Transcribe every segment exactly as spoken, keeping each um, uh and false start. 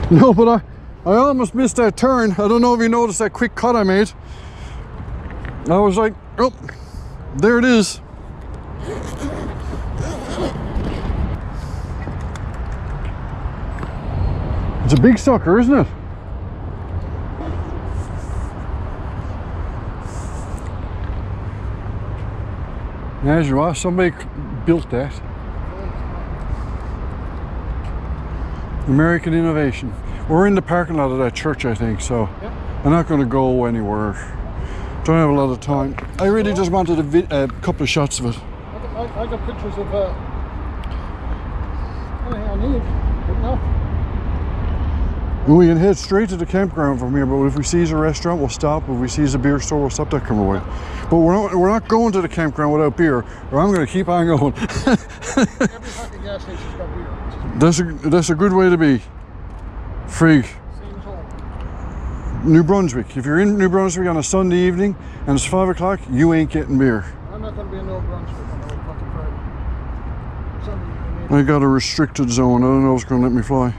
No, but I, I almost missed that turn. I don't know if you noticed that quick cut I made. I was like, oh, there it is. It's a big sucker, isn't it? As you are, somebody built that. American innovation. We're in the parking lot of that church, I think, so yep. I'm not going to go anywhere. Don't have a lot of time. I really just wanted a vi uh, couple of shots of it. I got, I, I got pictures of uh, anything I need, but no. We can head straight to the campground from here, but if we see a restaurant, we'll stop. If we see a beer store, we'll stop that coming away. But we're not, we're not going to the campground without beer, or I'm going to keep on going. Every fucking gas station's got beer. That's a, that's a good way to be. Free. Same as home. New Brunswick. If you're in New Brunswick on a Sunday evening and it's five o'clock, you ain't getting beer. I'm not going to be in New Brunswick on a fucking Friday. Sunday, I I got a restricted zone. I don't know if it's going to let me fly.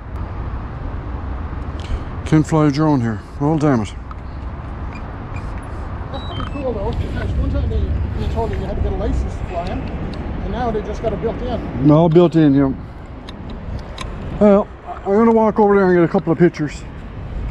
Can't fly a drone here. Well, damn it. That's pretty cool though, because one time they, they told you you had to get a license to fly in, and now they just got it built in. No, built in, yeah. Well, I'm going to walk over there and get a couple of pictures.